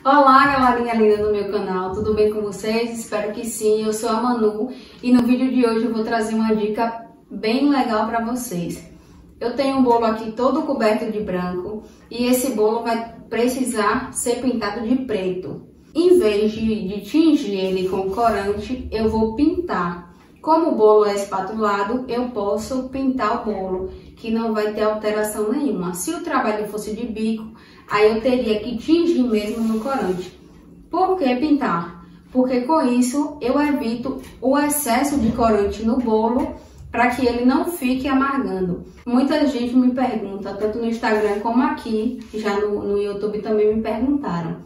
Olá, galerinha linda do meu canal, tudo bem com vocês? Espero que sim, eu sou a Manu e no vídeo de hoje eu vou trazer uma dica bem legal para vocês. Eu tenho um bolo aqui todo coberto de branco e esse bolo vai precisar ser pintado de preto. Em vez de tingir ele com corante, eu vou pintar. Como o bolo é espatulado, eu posso pintar o bolo, que não vai ter alteração nenhuma. Se o trabalho fosse de bico, aí eu teria que tingir mesmo no corante. Por que pintar? Porque com isso eu evito o excesso de corante no bolo, para que ele não fique amargando. Muita gente me pergunta, tanto no Instagram como aqui, já no YouTube também me perguntaram.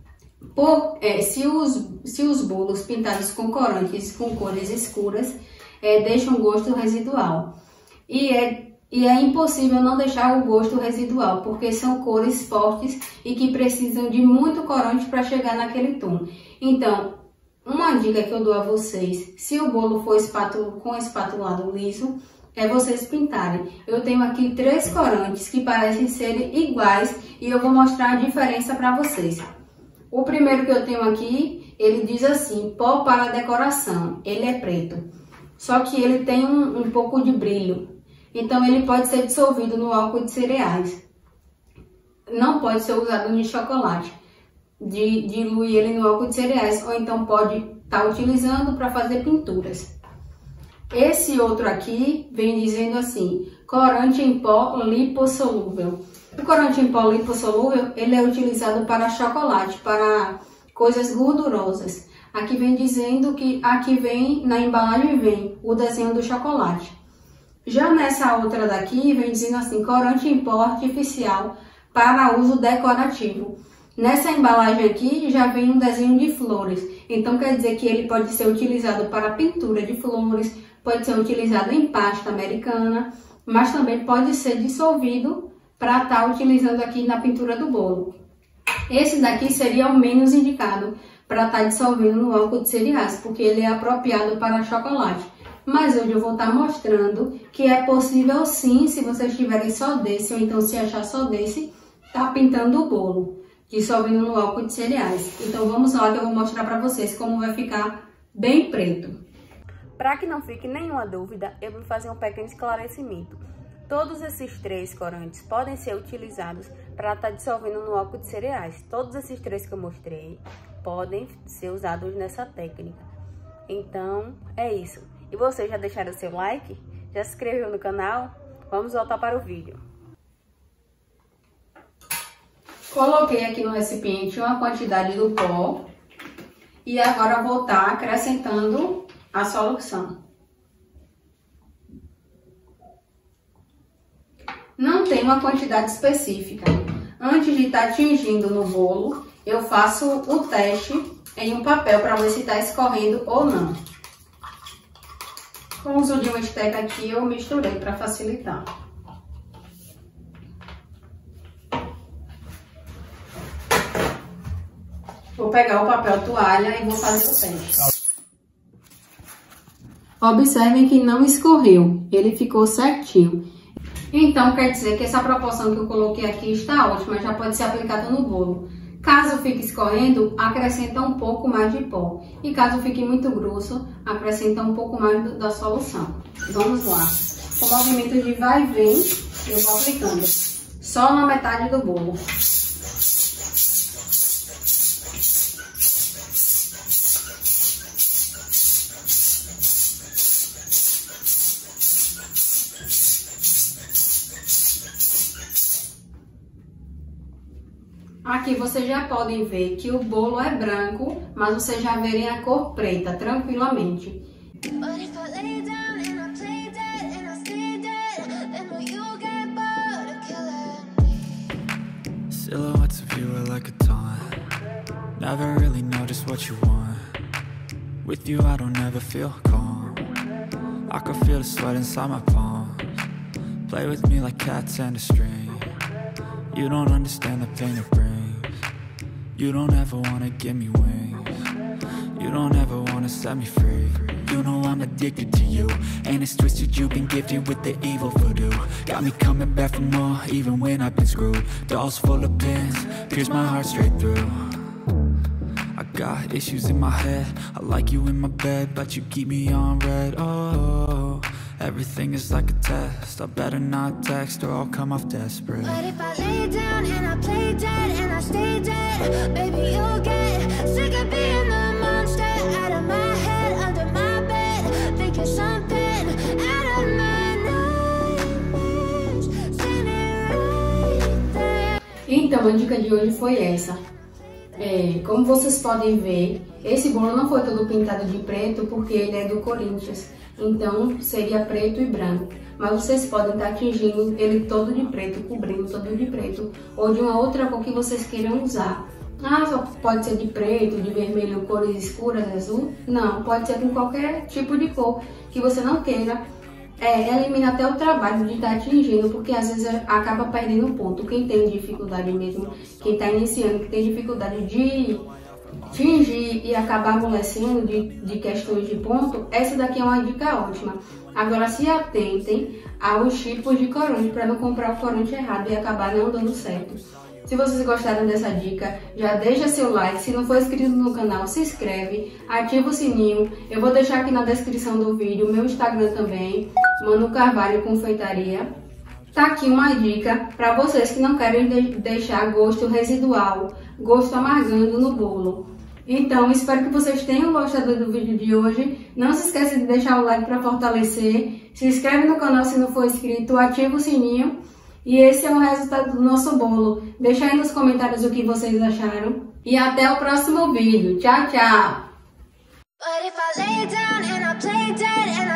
Se os bolos pintados com corantes com cores escuras deixam gosto residual. E é impossível não deixar o gosto residual, porque são cores fortes e que precisam de muito corante para chegar naquele tom. Então, uma dica que eu dou a vocês, se o bolo for com espatulado liso, é vocês pintarem. Eu tenho aqui 3 corantes que parecem ser iguais e eu vou mostrar a diferença para vocês. O primeiro que eu tenho aqui, ele diz assim, pó para decoração, ele é preto. Só que ele tem um pouco de brilho, então ele pode ser dissolvido no álcool de cereais. Não pode ser usado no chocolate. Dilui ele no álcool de cereais, ou então pode estar utilizando para fazer pinturas. Esse outro aqui vem dizendo assim, corante em pó lipossolúvel. O corante em pó lipossolúvel, ele é utilizado para chocolate, para coisas gordurosas. Aqui vem dizendo que na embalagem vem o desenho do chocolate. Já nessa outra daqui, vem dizendo assim, corante em pó artificial para uso decorativo. Nessa embalagem aqui já vem um desenho de flores, então quer dizer que ele pode ser utilizado para pintura de flores, pode ser utilizado em pasta americana, mas também pode ser dissolvido para estar utilizando aqui na pintura do bolo. Esse daqui seria o menos indicado para estar dissolvendo no álcool de cereais, porque ele é apropriado para chocolate. Mas hoje eu vou estar mostrando que é possível sim, se vocês tiverem só desse, ou então se achar só desse, tá pintando o bolo, dissolvendo no álcool de cereais. Então vamos lá que eu vou mostrar para vocês como vai ficar bem preto. Para que não fique nenhuma dúvida, eu vou fazer um pequeno esclarecimento. Todos esses 3 corantes podem ser utilizados para estar dissolvendo no álcool de cereais. Todos esses 3 que eu mostrei podem ser usados nessa técnica. Então, é isso. E vocês já deixaram o seu like? Já se inscreveu no canal? Vamos voltar para o vídeo. Coloquei aqui no recipiente uma quantidade do pó e agora vou estar acrescentando a solução. Não tem uma quantidade específica. Antes de estar tingindo no bolo, eu faço o teste em um papel para ver se está escorrendo ou não. Com o uso de uma esteca aqui, eu misturei para facilitar. Vou pegar o papel toalha e vou fazer o teste. Observem que não escorreu, ele ficou certinho. Então, quer dizer que essa proporção que eu coloquei aqui está ótima, já pode ser aplicada no bolo. Caso fique escorrendo, acrescenta um pouco mais de pó. E caso fique muito grosso, acrescenta um pouco mais da solução. Vamos lá. Com movimento de vai e vem, eu vou aplicando. Só na metade do bolo. Aqui vocês já podem ver que o bolo é branco, mas vocês já verem a cor preta, tranquilamente. Silhouettes of you are like a taunt. Never really know just what you want. With you I don't ever feel calm. I can feel the sweat inside my palms. Play with me like cats and a string. You don't understand the pain it brings. You don't ever wanna give me wings. You don't ever wanna set me free. You know I'm addicted to you, and it's twisted, you've been gifted with the evil voodoo. Got me coming back for more, even when I've been screwed. Dolls full of pins, pierce my heart straight through. got issues in my head. I like you in my bed, but you keep me on red. Oh, everything is like a test. I better not text or I'll come off desperate. But if I lay down and I play dead and I stay dead, baby, you'll get sick of being the monster out of my head, under my bed, thinking something out of my nightmares, standing right there. Então, a dica de hoje foi essa. Como vocês podem ver, esse bolo não foi todo pintado de preto porque ele é do Corinthians, então seria preto e branco. Mas vocês podem estar tingindo ele todo de preto, cobrindo todo de preto, ou de uma outra cor que vocês queiram usar. Ah, só pode ser de preto, de vermelho, cores escuras, azul? Não, pode ser com qualquer tipo de cor que você não queira. Elimina até o trabalho de estar tingindo, porque às vezes acaba perdendo ponto. Quem tem dificuldade mesmo, quem está iniciando, que tem dificuldade de tingir e acabar amolecendo de questões de ponto, essa daqui é uma dica ótima. Agora se atentem aos tipos de corante para não comprar o corante errado e acabar não dando certo. Se vocês gostaram dessa dica, já deixa seu like. Se não for inscrito no canal, se inscreve, ativa o sininho. Eu vou deixar aqui na descrição do vídeo o meu Instagram também, Manu Carvalho Confeitaria. Tá aqui uma dica para vocês que não querem deixar gosto residual, gosto amargando no bolo. Então, espero que vocês tenham gostado do vídeo de hoje. Não se esqueça de deixar o like para fortalecer. Se inscreve no canal se não for inscrito, ativa o sininho. E esse é o resultado do nosso bolo. Deixa aí nos comentários o que vocês acharam. E até o próximo vídeo. Tchau, tchau!